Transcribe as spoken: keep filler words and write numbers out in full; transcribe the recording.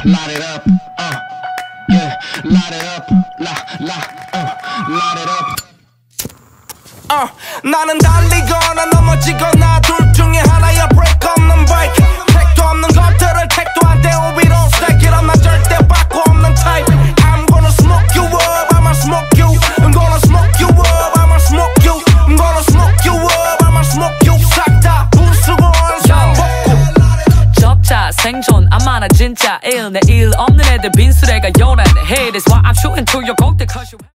light it up, uh, yeah, light it up, la, la, uh, light it up. Uh, 나는 달리거나 넘어지거나 둘 중에 하나야 break 없는 break 택도 없는 것들을 택도 안 돼 we don't stack it up 난 절대 바꿔 없는 type I'm gonna smoke you up I'ma smoke you I'm gonna smoke you up I'ma smoke you I'm gonna smoke you up I'ma smoke you 싹 다 부수고 원상 복구 적자 생존 안 많아 진짜 일 내 일 없는 애들 빈수레가 요란해 Hey that's why I'm shooting to your goal cause you